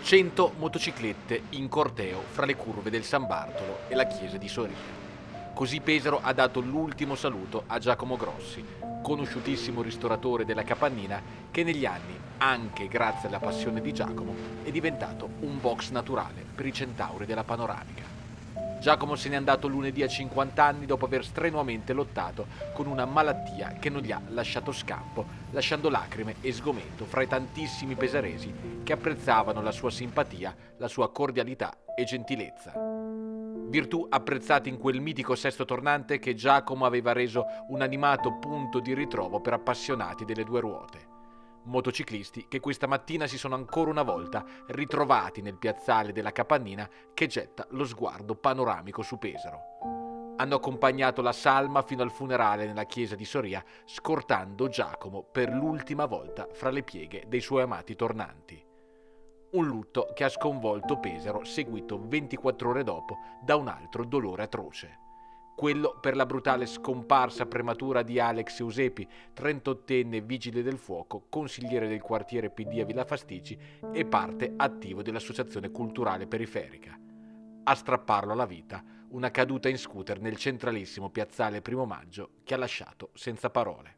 100 motociclette in corteo fra le curve del San Bartolo e la chiesa di Soria. Così Pesaro ha dato l'ultimo saluto a Giacomo Grossi, conosciutissimo ristoratore della Capannina che negli anni, anche grazie alla passione di Giacomo, è diventato un box naturale per i centauri della panoramica. Giacomo se n'è andato lunedì a 50 anni dopo aver strenuamente lottato con una malattia che non gli ha lasciato scampo, lasciando lacrime e sgomento fra i tantissimi pesaresi che apprezzavano la sua simpatia, la sua cordialità e gentilezza. Virtù apprezzate in quel mitico sesto tornante che Giacomo aveva reso un animato punto di ritrovo per appassionati delle due ruote. Motociclisti che questa mattina si sono ancora una volta ritrovati nel piazzale della Capannina che getta lo sguardo panoramico su Pesaro. Hanno accompagnato la salma fino al funerale nella chiesa di Soria, scortando Giacomo per l'ultima volta fra le pieghe dei suoi amati tornanti. Un lutto che ha sconvolto Pesaro, seguito 24 ore dopo da un altro dolore atroce. Quello per la brutale scomparsa prematura di Alex Eusepi, 38enne vigile del fuoco, consigliere del quartiere PD a Villa Fastici e parte attivo dell'Associazione Culturale Periferica. A strapparlo alla vita, una caduta in scooter nel centralissimo piazzale Primo Maggio che ha lasciato senza parole.